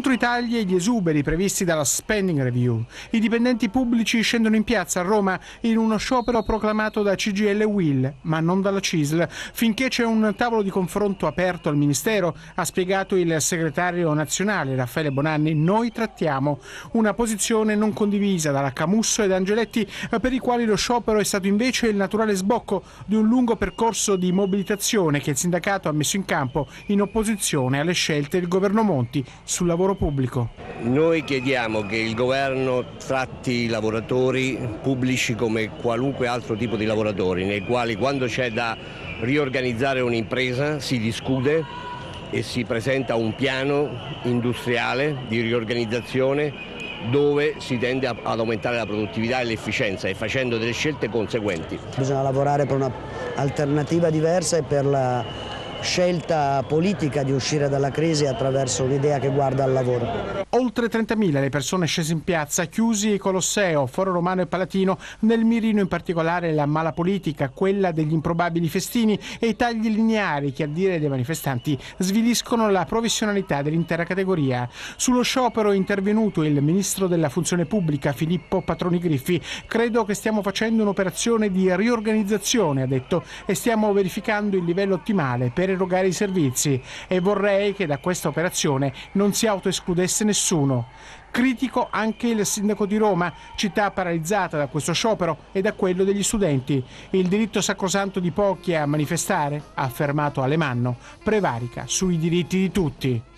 Contro i tagli e gli esuberi previsti dalla spending review, i dipendenti pubblici scendono in piazza a Roma in uno sciopero proclamato da CGIL e UIL, ma non dalla CISL, finché c'è un tavolo di confronto aperto al Ministero, ha spiegato il segretario nazionale Raffaele Bonanni. Noi trattiamo una posizione non condivisa dalla Camusso ed Angeletti, per i quali lo sciopero è stato invece il naturale sbocco di un lungo percorso di mobilitazione che il sindacato ha messo in campo in opposizione alle scelte del governo Monti sul lavoro pubblico. Noi chiediamo che il governo tratti i lavoratori pubblici come qualunque altro tipo di lavoratori, nei quali quando c'è da riorganizzare un'impresa si discute e si presenta un piano industriale di riorganizzazione dove si tende ad aumentare la produttività e l'efficienza e facendo delle scelte conseguenti. Bisogna lavorare per un'alternativa diversa e per la scelta politica di uscire dalla crisi attraverso un'idea che guarda al lavoro. Oltre 30.000 le persone scese in piazza, chiusi i Colosseo, Foro Romano e Palatino, nel mirino in particolare la mala politica, quella degli improbabili festini e i tagli lineari che, a dire dei manifestanti, sviliscono la professionalità dell'intera categoria. Sullo sciopero è intervenuto il ministro della funzione pubblica Filippo Patroni Griffi. Credo che stiamo facendo un'operazione di riorganizzazione, ha detto, e stiamo verificando il livello ottimale per erogare i servizi e vorrei che da questa operazione non si autoescludesse nessuno. Critico anche il sindaco di Roma, città paralizzata da questo sciopero e da quello degli studenti. Il diritto sacrosanto di pochi a manifestare, ha affermato Alemanno, prevarica sui diritti di tutti.